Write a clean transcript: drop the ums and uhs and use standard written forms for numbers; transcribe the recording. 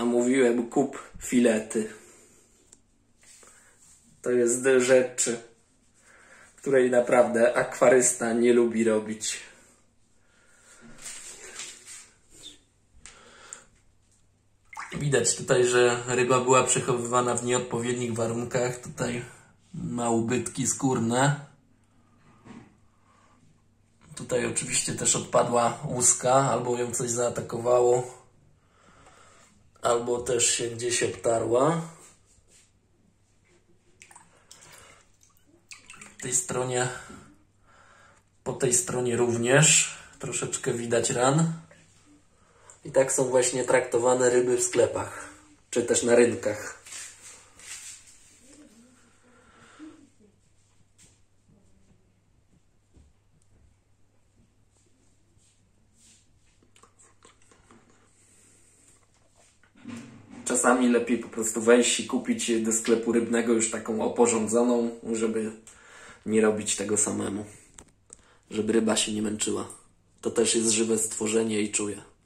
mówiłem, kup filety. To jest rzecz, której naprawdę akwarysta nie lubi robić. Widać tutaj, że ryba była przechowywana w nieodpowiednich warunkach. Tutaj ma ubytki skórne. Tutaj oczywiście też odpadła łuska, albo ją coś zaatakowało, albo też się gdzieś obtarła. Po tej stronie również troszeczkę widać ran. I tak są właśnie traktowane ryby w sklepach, czy też na rynkach. Czasami lepiej po prostu wejść i kupić do sklepu rybnego już taką oporządzoną, żeby nie robić tego samemu. Żeby ryba się nie męczyła. To też jest żywe stworzenie i czuje.